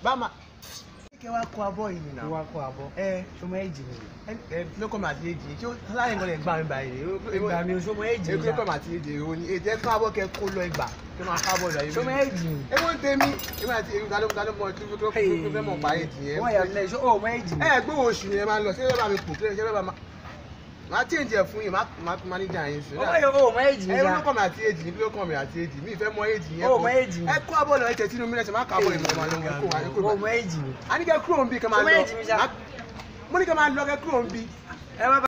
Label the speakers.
Speaker 1: Bama. Kí wá kó abọ́ yìí náà.
Speaker 2: Kí wá kó abọ́. Ṣọmọ èjì ni.
Speaker 1: Lókọ̀ mà ti èjì. Ṣé láyé nǹkan lè gbà mí báyìí?
Speaker 2: Ìgbà mi ò ṣọmọ èjì ni.
Speaker 1: Lókọ̀ mà ti èjì ìwọ ni. Èjì ẹ kó abọ́ kẹ kó lọ ìgbà. Kí máa ká bọ́ọ̀lù ayé.
Speaker 2: Ṣọmọ èjì ni.
Speaker 1: Ẹ wọ́n tẹ́ mi. Èmi àti èmi dáná mọ̀ tó fẹ́ mọ̀ pa èjì yẹn.
Speaker 2: Wọ́n yà lẹ́ ọmọ èjì ni.
Speaker 1: Gbówó oṣù ni ẹ máa lọ. Ṣé ẹ bá mi pò kílẹ̀ ṣé ẹ bá máa tí èjì ẹ̀ fún yín máa máníjà yín sí.
Speaker 2: Ọmọ èjì ni.
Speaker 1: Lókọ̀ mà ti èjì ni lókọ̀ mi àti èjì. Mi ìfẹ́ mọ èjì yẹn.
Speaker 2: Ọmọ èjì ni.
Speaker 1: Ẹ kó abọ́ lọ ẹ tẹ̀ sínú mílẹ̀ ṣe má ká abọ́ ìmọ̀ ọmọ lọ́wọ́.
Speaker 2: Ọmọ èjì ni.
Speaker 1: A ní kẹ́ kúrò ń bí kẹ́ máa lọ. Mo ní kẹ́ máa lọ kẹ́ kúrò ń bí.